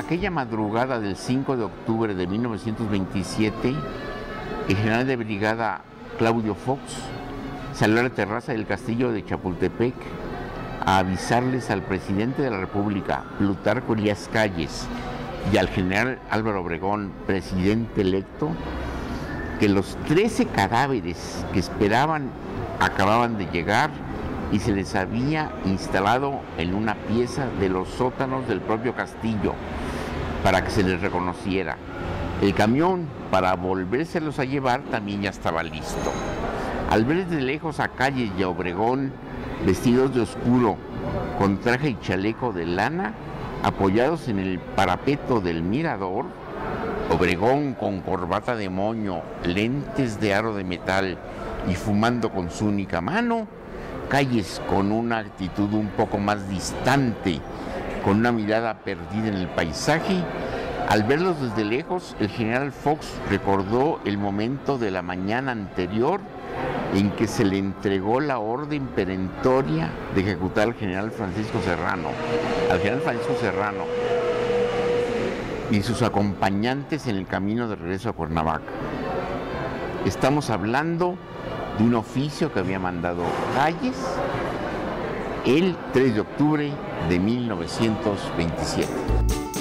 aquella madrugada del 5 de octubre de 1927, el general de brigada Claudio Fox salió a la terraza del castillo de Chapultepec a avisarles al presidente de la República, Plutarco Elías Calles, y al general Álvaro Obregón, presidente electo, que los 13 cadáveres que esperaban acababan de llegar y se les había instalado en una pieza de los sótanos del propio castillo para que se les reconociera. El camión para volvérselos a llevar también ya estaba listo. Al ver desde lejos a Calles y a Obregón vestidos de oscuro, con traje y chaleco de lana, apoyados en el parapeto del mirador, Obregón con corbata de moño, lentes de aro de metal y fumando con su única mano, Calles con una actitud un poco más distante, con una mirada perdida en el paisaje. Al verlos desde lejos, el general Fox recordó el momento de la mañana anterior en que se le entregó la orden perentoria de ejecutar al general Francisco Serrano. Al general Francisco Serrano y sus acompañantes en el camino de regreso a Cuernavaca. Estamos hablando de un oficio que había mandado Calles el 3 de octubre de 1927.